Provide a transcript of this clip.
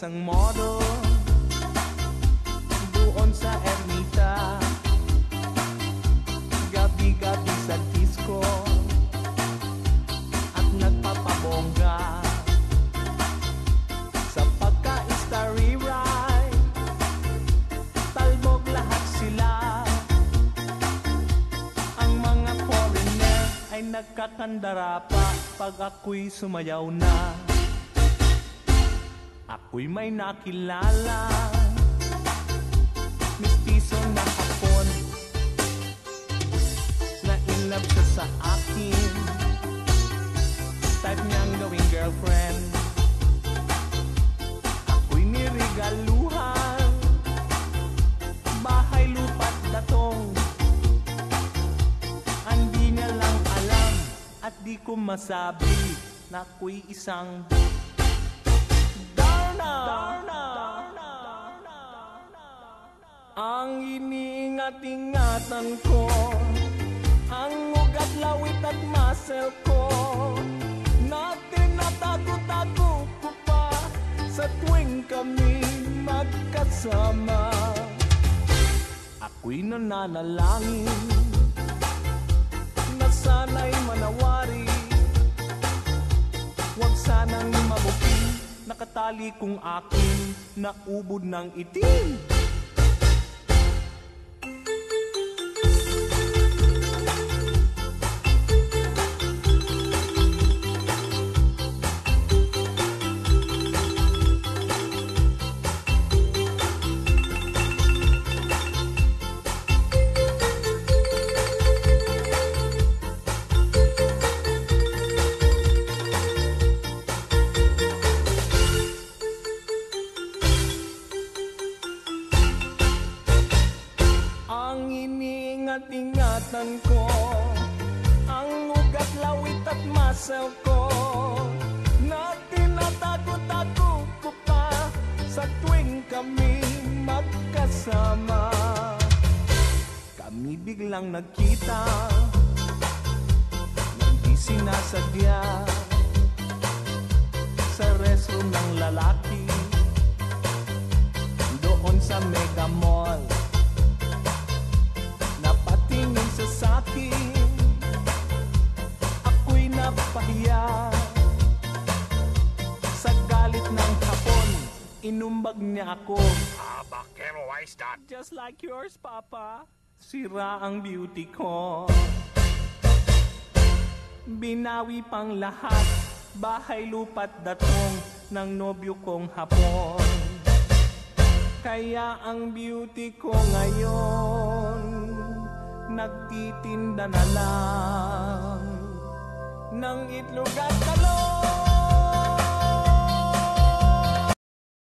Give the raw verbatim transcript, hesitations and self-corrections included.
isang model doon sa Ermita. Gabi-gabi sa disco at nagpapabongga sa pagka-starry ride. Talbog lahat sila. Ang mga foreigner ay nagkakandara pa pag ako'y sumayaw na. Ako'y may nakilala, mistiso na Hapon, na in love siya sa akin. Type niyang gawing girlfriend. Ako'y nirigaluhan, bahay lupa't datong. Andi niya lang alam at di ko masabi na ako'y isang Darna. Ang iniingat-ingatan ko, ang ugat, lawit at muscle ko, na tinatago-tago ko pa sa tuwing kami magkasama. Ako'y nananalangin na sana'y manawari, huwag sanang mabuti, nakatali kong akin na ubod ng itim. Ingatan ko ang ugat, lawit at muscle ko, na tinatago-tago ko pa sa tuwing kami magkasama. Kami biglang nagkita nang di sinasadya sa restroom ng lalaki doon sa Mega Mall. Tingin sa sakin, ako'y napahiya. Sa galit ng Hapon, inumbag niya ako. Ah, bakit? Why is that? Just like yours, Papa. Sira ang beauty ko. Binawi pang lahat, bahay lupa't datong ng nobyo kong Hapon. Kaya ang beauty ko ngayon nagtitinda na lang ng itlog at talong.